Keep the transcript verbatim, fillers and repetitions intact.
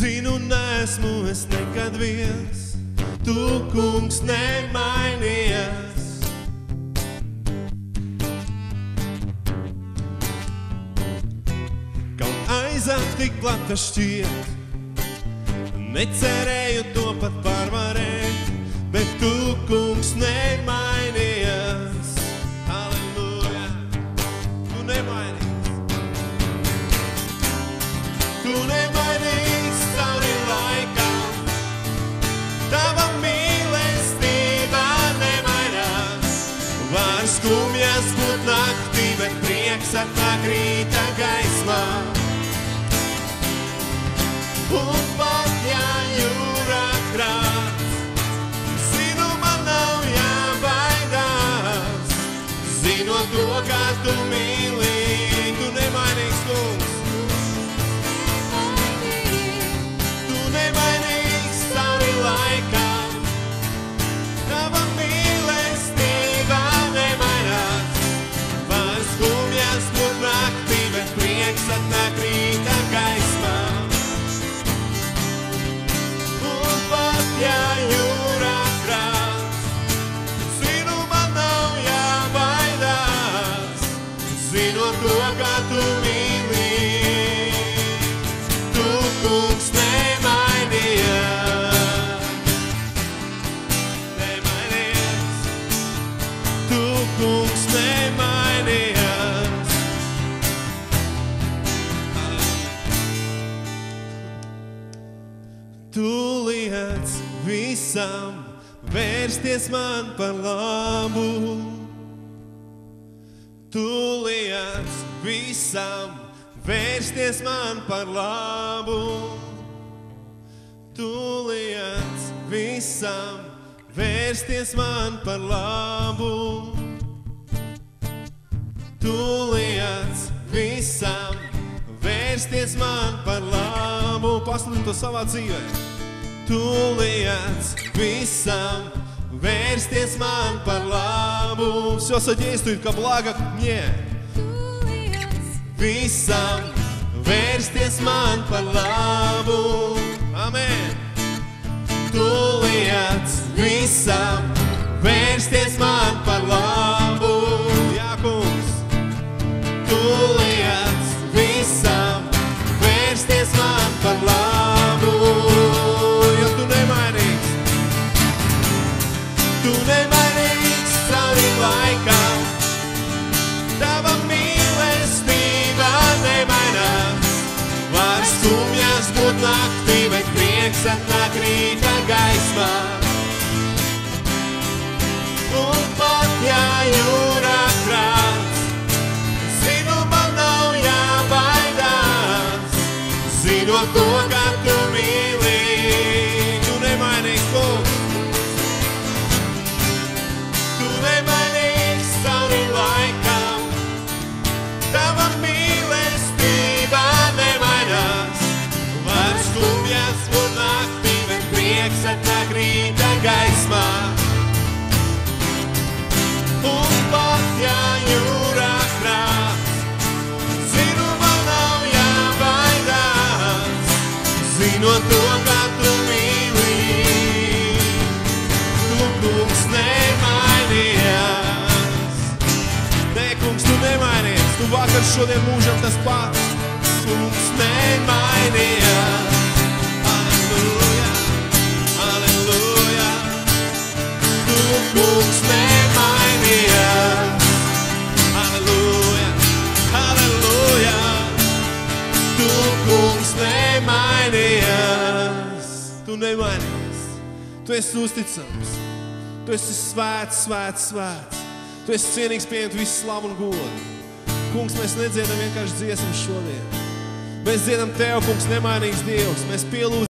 Zinu, nesmu es nekad viens, tu, kungs, nemainies. Kaut aizāk tik plata šķiet, necerēju to pat pārvarēt, bet tu, kungs, nemainies. Halleluja, tu nemainies. Tu nemainies cauri laikam, tava mīlestība nemainās. Var skumjas būt naktī, bet prieks atnāk rīta gaismā. Un pat ja jūra krāts, zinu, man nav jābaidās. Zinot to, kā tu mīli, tu nemainīgs, kungs. Tu nemainīgs cauri laikam, tava mīlestība nemainās. Var skumjas būt naktī, bet prieks atnāk rīta gaismā. Ja jūra krāts, zinu, man nav jābaidās. Zinot to, kā tu mīli, tu, kungs, nemainies. Nemainies. Tu, kungs, nemainies. Tu liec visam vērsties man par labu. Tu liec visam vērsties man par labu. Tu liec visam vērsties man par labu. Tu liec visam vērsties man par labu. Pasludini to savā dzīvē. Tu liec visam vērsties man par labu. Всё содействует ко благу мне. Tu liec Visam vērsties man par labu. Amen. Tu liec visam vērsties man par labu. Jā, kungs. Tu liec visam vērsties man par labu. Jo tu nemainīgs. Tu nemainīgs cauri laikam. Tava mīlestība nemainās. Var skumjas būt naktī, bet prieks atnāk rīta gaismā. Un pat ja jūra krāts, zinu, man nav jābaidās. Zinot to, kā tu mīli, tu nemainīgs, kungs. Tu nemainīgs cauri laikam, tava mīlestība nemainās. Var skumjas būt naktī, bet prieks atnāk rīta gaismā. Un pat ja jūra krāts, zinu, man nav jābaidās. Zinot to, kā tu mīli, tu, kungs, nemainies. Nē, kungs, tu nemainies. Tu vakar, šodien, mūžam tas pats. Kungs nemainies. Halleluja, halleluja. Tu, kungs, nemainies. Halleluja, halleluja. Tu, kungs, nemainies. Tu nemainies. Tu esi uzticams. Tu esi svēts, svēts, svēts. Tu esi cienīgs pieņemt visu slavu un godu. Kungs, mēs nedziedam vienkārši dziesmu šodien. Mēs dziedam Tev, kungs, nemainīgs Dievs. Mēs pielūdzam